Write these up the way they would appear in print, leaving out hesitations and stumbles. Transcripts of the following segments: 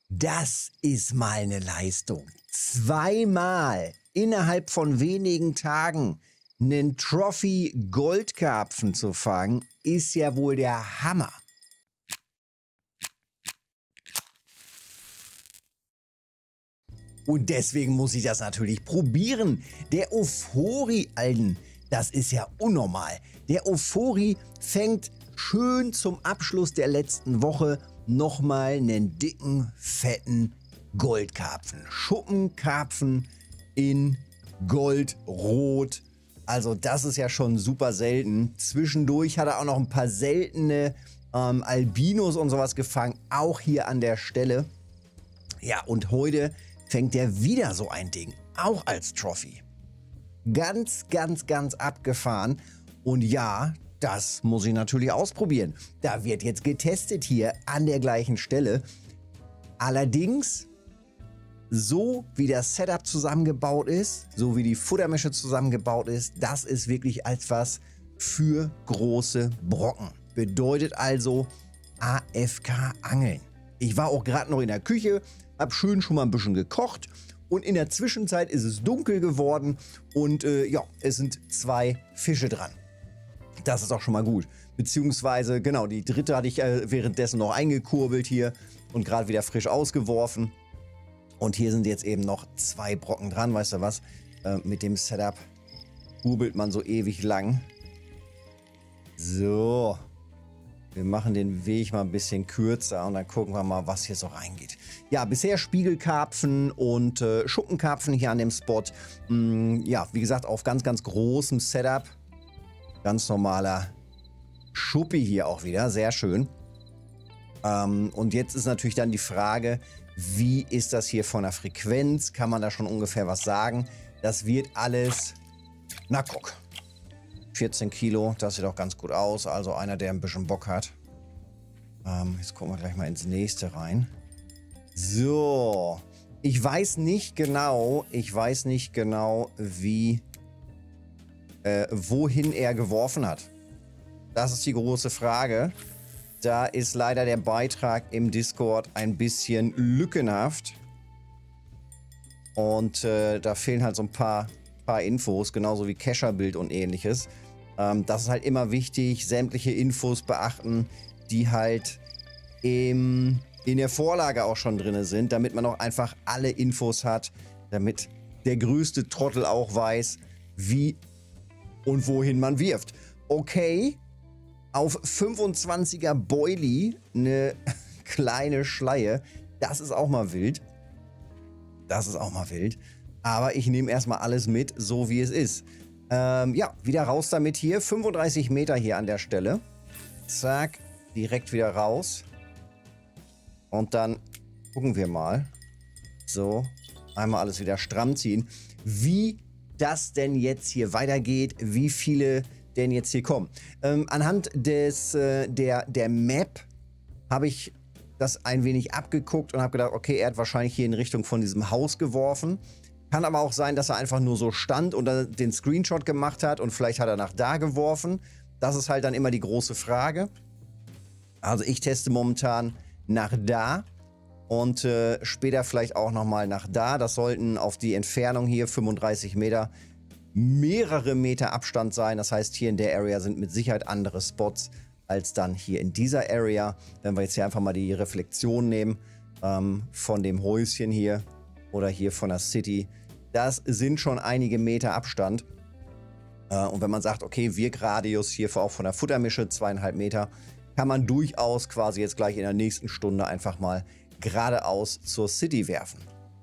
Das ist mal eine Leistung. Zweimal innerhalb von wenigen Tagen einen Trophy-Goldkarpfen zu fangen, ist ja wohl der Hammer. Und deswegen muss ich das natürlich probieren. Der Ofori, Alten, das ist ja unnormal. Der Ofori fängt schön zum Abschluss der letzten Woche nochmal einen dicken, fetten Goldkarpfen. Schuppenkarpfen in Goldrot. Also das ist ja schon super selten. Zwischendurch hat er auch noch ein paar seltene Albinos und sowas gefangen. Auch hier an der Stelle. Ja, und heute fängt er wieder so ein Ding. Auch als Trophy. Ganz, ganz, ganz abgefahren. Und ja, das muss ich natürlich ausprobieren. Da wird jetzt getestet hier an der gleichen Stelle. Allerdings, so wie das Setup zusammengebaut ist, so wie die Futtermische zusammengebaut ist, das ist wirklich etwas für große Brocken. Bedeutet also AFK-Angeln. Ich war auch gerade noch in der Küche, habe schön schon mal ein bisschen gekocht und in der Zwischenzeit ist es dunkel geworden und ja, es sind 2 Fische dran. Das ist auch schon mal gut. Beziehungsweise, genau, die dritte hatte ich währenddessen noch eingekurbelt hier und gerade wieder frisch ausgeworfen. Und hier sind jetzt eben noch 2 Brocken dran. Weißt du was? Mit dem Setup kurbelt man so ewig lang. So. Wir machen den Weg mal ein bisschen kürzer und dann gucken wir mal, was hier so reingeht. Ja, bisher Spiegelkarpfen und Schuppenkarpfen hier an dem Spot. Ja, wie gesagt, auf ganz, ganz großem Setup. Ganz normaler Schuppi hier auch wieder, sehr schön. Und jetzt ist natürlich dann die Frage, wie ist das hier von der Frequenz? Kann man da schon ungefähr was sagen? Das wird alles, na guck, 14 Kilo, das sieht auch ganz gut aus. Also einer, der ein bisschen Bock hat. Jetzt gucken wir gleich mal ins nächste rein. So, ich weiß nicht genau, wie... wohin er geworfen hat. Das ist die große Frage. Da ist leider der Beitrag im Discord ein bisschen lückenhaft. Und da fehlen halt so ein paar Infos, genauso wie Kescherbild und ähnliches. Das ist halt immer wichtig, sämtliche Infos beachten, die halt in der Vorlage auch schon drin sind, damit man auch einfach alle Infos hat, damit der größte Trottel auch weiß, wie und wohin man wirft. Okay, auf 25er Boilie eine kleine Schleie. Das ist auch mal wild. Das ist auch mal wild. Aber ich nehme erstmal alles mit, so wie es ist. Ja, wieder raus damit hier. 35 Meter hier an der Stelle. Zack, direkt wieder raus. Und dann gucken wir mal. So, einmal alles wieder stramm ziehen. Wie das denn jetzt hier weitergeht, wie viele denn jetzt hier kommen. Anhand der Map habe ich das ein wenig abgeguckt und habe gedacht, okay, er hat wahrscheinlich hier in Richtung von diesem Haus geworfen. Kann aber auch sein, dass er einfach nur so stand und dann den Screenshot gemacht hat und vielleicht hat er nach da geworfen. Das ist halt dann immer die große Frage. Also ich teste momentan nach da. Und später vielleicht auch nochmal nach da. Das sollten auf die Entfernung hier 35 Meter mehrere Meter Abstand sein. Das heißt, hier in der Area sind mit Sicherheit andere Spots als dann hier in dieser Area. Wenn wir jetzt hier einfach mal die Reflexion nehmen von dem Häuschen hier oder hier von der City. Das sind schon einige Meter Abstand. Und wenn man sagt, okay, Wirkradius hier auch von der Futtermische 2,5 Meter, kann man durchaus quasi jetzt gleich in der nächsten Stunde einfach mal geradeaus zur City werfen.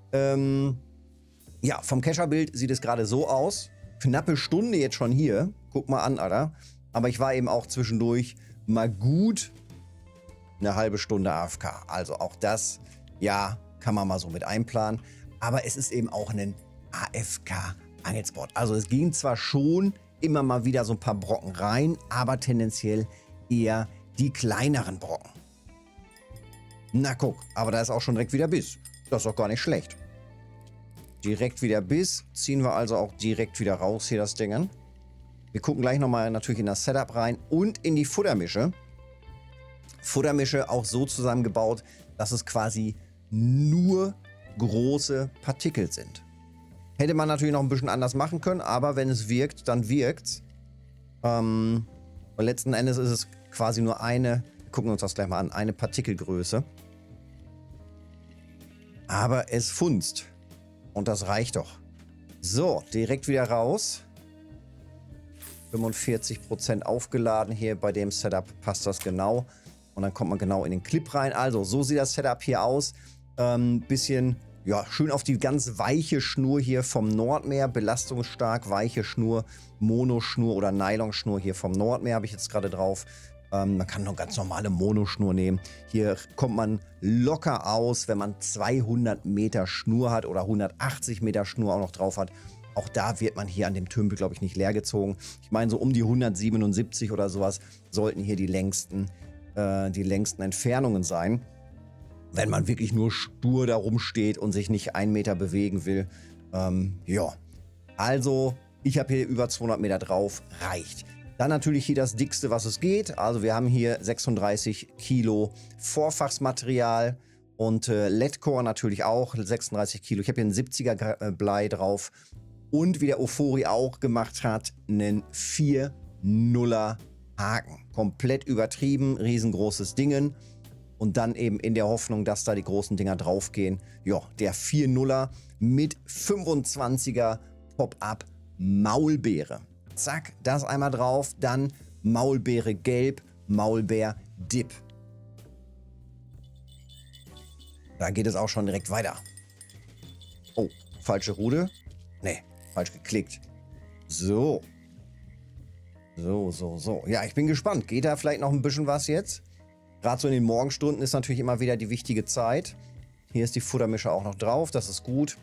Ja, vom Kescherbild sieht es gerade so aus. Knappe Stunde jetzt schon hier. Guck mal an, Alter. Aber ich war eben auch zwischendurch mal gut eine halbe Stunde AFK. Also auch das, ja, kann man mal so mit einplanen. Aber es ist eben auch ein AFK-Angelspot. Also es ging zwar schon immer mal wieder so ein paar Brocken rein, aber tendenziell eher die kleineren Brocken. Na guck, aber da ist auch schon direkt wieder Biss. Das ist doch gar nicht schlecht. Direkt wieder Biss. Ziehen wir also auch direkt wieder raus hier das Ding. Wir gucken gleich nochmal natürlich in das Setup rein und in die Futtermische. Futtermische auch so zusammengebaut, dass es quasi nur große Partikel sind. Hätte man natürlich noch ein bisschen anders machen können, aber wenn es wirkt, dann wirkt's. Und letzten Endes ist es quasi nur eine, gucken wir uns das gleich mal an, eine Partikelgröße. Aber es funzt. Und das reicht doch. So, direkt wieder raus. 45% aufgeladen hier bei dem Setup passt das genau. Und dann kommt man genau in den Clip rein. Also, so sieht das Setup hier aus. Bisschen, ja, schön auf die ganz weiche Schnur hier vom Nordmeer. Belastungsstark, weiche Schnur, Monoschnur oder Nylonschnur hier vom Nordmeer habe ich jetzt gerade drauf. Man kann noch ganz normale Monoschnur nehmen. Hier kommt man locker aus, wenn man 200 Meter Schnur hat oder 180 Meter Schnur auch noch drauf hat. Auch da wird man hier an dem Tümpel, glaube ich, nicht leer gezogen. Ich meine, so um die 177 oder sowas sollten hier die längsten Entfernungen sein. Wenn man wirklich nur stur da rumsteht und sich nicht 1 Meter bewegen will. Ja, also ich habe hier über 200 Meter drauf, reicht. Dann natürlich hier das dickste, was es geht. Also wir haben hier 36 Kilo Vorfachsmaterial und LED-Core natürlich auch, 36 Kilo. Ich habe hier einen 70er Blei drauf und wie der Ofori auch gemacht hat, einen 4-0er Haken. Komplett übertrieben, riesengroßes Dingen. Und dann eben in der Hoffnung, dass da die großen Dinger draufgehen. Ja, der 4-0er mit 25er Pop-Up Maulbeere. Zack, das einmal drauf, dann Maulbeere Gelb, Maulbeer Dip. Da geht es auch schon direkt weiter. Oh, falsche Rude. Ne, falsch geklickt. So. So. Ja, ich bin gespannt. Geht da vielleicht noch ein bisschen was jetzt? Gerade so in den Morgenstunden ist natürlich immer wieder die wichtige Zeit. Hier ist die Futtermische auch noch drauf, das ist gut.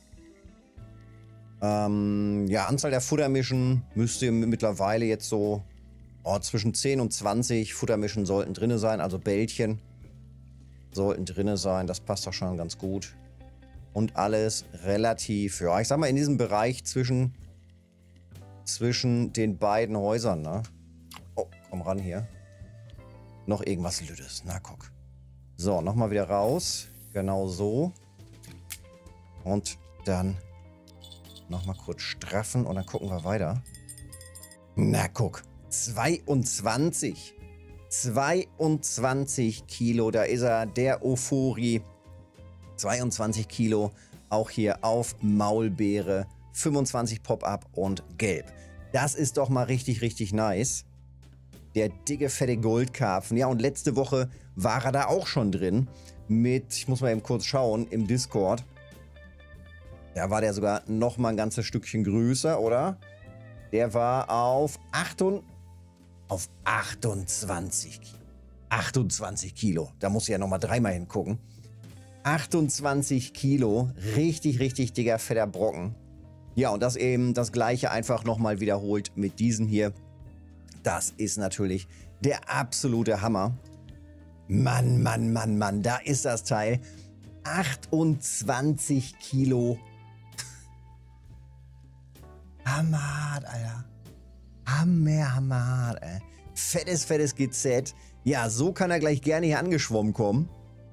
Ja, Anzahl der Futtermischen müsste mittlerweile jetzt so zwischen 10 und 20 Futtermischen sollten drin sein, also Bällchen sollten drin sein, das passt doch schon ganz gut. Und alles relativ, ja, ich sag mal in diesem Bereich zwischen den beiden Häusern, ne? Oh, komm ran hier. Noch irgendwas Lüdes, na guck. So, nochmal wieder raus, genau so. Und dann nochmal kurz straffen und dann gucken wir weiter. Na guck, 22 Kilo, da ist er, der Ofori. 22 Kilo, auch hier auf Maulbeere, 25 Pop-Up und Gelb. Das ist doch mal richtig, richtig nice. Der dicke, fette Goldkarpfen. Ja, und letzte Woche war er da auch schon drin mit, ich muss mal eben kurz schauen, im Discord. Da war der sogar noch mal ein ganzes Stückchen größer, oder? Der war auf 28 Kilo. 28 Kilo. Da muss ich ja noch mal dreimal hingucken. 28 Kilo. Richtig, richtig dicker, fetter Brocken. Ja, und das eben das Gleiche einfach noch mal wiederholt mit diesen hier. Das ist natürlich der absolute Hammer. Mann, da ist das Teil. 28 Kilo. Hammer, Alter. Hammer, ey. Fettes GZ. Ja, so kann er gleich gerne hier angeschwommen kommen.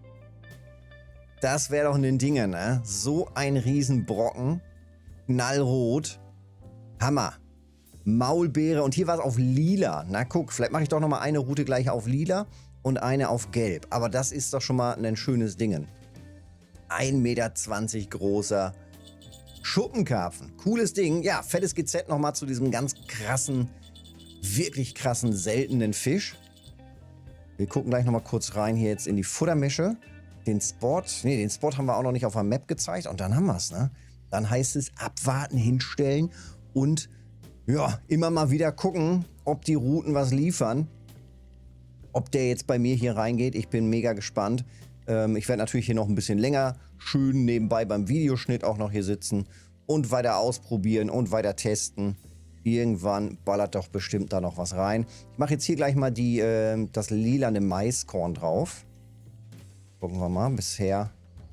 Das wäre doch ein Ding, ne? So ein Riesenbrocken. Knallrot. Hammer. Maulbeere. Und hier war es auf lila. Na guck, vielleicht mache ich doch nochmal eine Route gleich auf lila und eine auf gelb. Aber das ist doch schon mal ein schönes Ding. 1,20 Meter großer Schuppenkarpfen. Cooles Ding. Ja, fettes GZ nochmal zu diesem ganz krassen, wirklich krassen, seltenen Fisch. Wir gucken gleich nochmal kurz rein hier jetzt in die Futtermische. Den Spot haben wir auch noch nicht auf der Map gezeigt. Und dann haben wir es, ne? Dann heißt es abwarten, hinstellen und ja, immer mal wieder gucken, ob die Routen was liefern. Ob der jetzt bei mir hier reingeht. Ich bin mega gespannt. Ich werde natürlich hier noch ein bisschen länger schön nebenbei beim Videoschnitt auch noch hier sitzen und weiter ausprobieren und weiter testen. Irgendwann ballert doch bestimmt da noch was rein. Ich mache jetzt hier gleich mal das lilane Maiskorn drauf. Gucken wir mal bisher.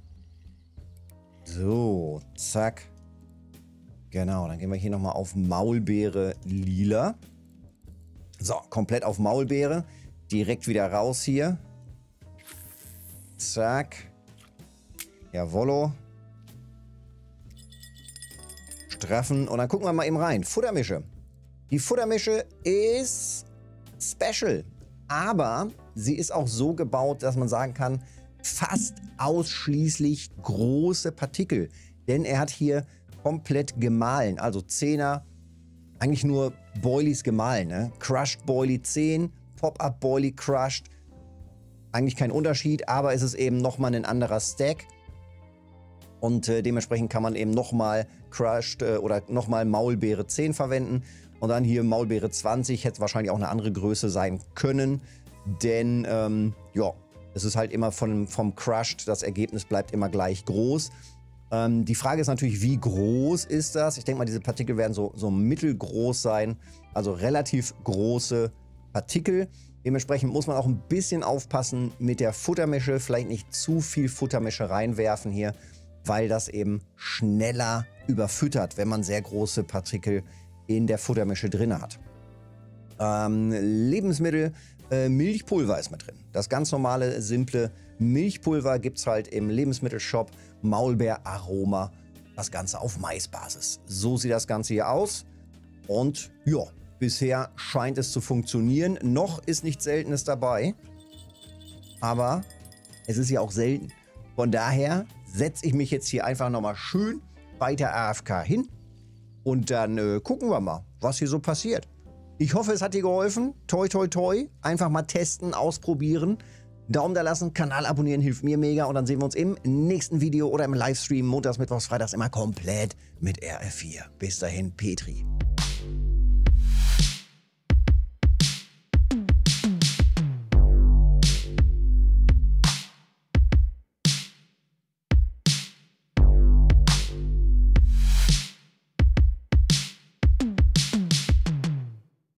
So, zack. Genau, dann gehen wir hier nochmal auf Maulbeere lila. So, komplett auf Maulbeere. Direkt wieder raus hier. Zack. Jawollo. Straffen. Und dann gucken wir mal eben rein. Futtermische. Die Futtermische ist special. Aber sie ist auch so gebaut, dass man sagen kann, fast ausschließlich große Partikel. Denn er hat hier komplett gemahlen. Also 10er, eigentlich nur Boilies gemahlen. Ne? Crushed Boilie 10, Pop-Up Boilie Crushed. Eigentlich kein Unterschied, aber es ist eben nochmal ein anderer Stack. Und dementsprechend kann man eben nochmal Crushed oder nochmal Maulbeere 10 verwenden. Und dann hier Maulbeere 20, hätte wahrscheinlich auch eine andere Größe sein können. Denn, ja, es ist halt immer vom Crushed, das Ergebnis bleibt immer gleich groß. Die Frage ist natürlich, wie groß ist das? Ich denke mal, diese Partikel werden so mittelgroß sein. Also relativ große Partikel. Dementsprechend muss man auch ein bisschen aufpassen mit der Futtermische. Vielleicht nicht zu viel Futtermische reinwerfen hier, weil das eben schneller überfüttert, wenn man sehr große Partikel in der Futtermische drin hat. Lebensmittel, Milchpulver ist mit drin. Das ganz normale, simple Milchpulver gibt es halt im Lebensmittelshop. Maulbeeraroma, das Ganze auf Maisbasis. So sieht das Ganze hier aus. Und ja, bisher scheint es zu funktionieren. Noch ist nichts Seltenes dabei. Aber es ist ja auch selten. Von daher setze ich mich jetzt hier einfach nochmal schön weiter AFK hin. Und dann gucken wir mal, was hier so passiert. Ich hoffe, es hat dir geholfen. Toi, toi, toi. Einfach mal testen, ausprobieren. Daumen da lassen, Kanal abonnieren, hilft mir mega. Und dann sehen wir uns im nächsten Video oder im Livestream montags, mittwochs, freitags immer komplett mit RF4. Bis dahin, Petri.